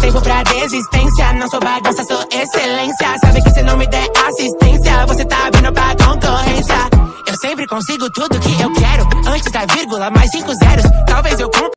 tempo pra desistência. Não sou bagunça, sou excelência. Sabe que se não me der assistência, você tá vindo pra concorrência. Eu sempre consigo tudo que eu quero. Antes da vírgula, mais 5 zeros. Talvez eu compre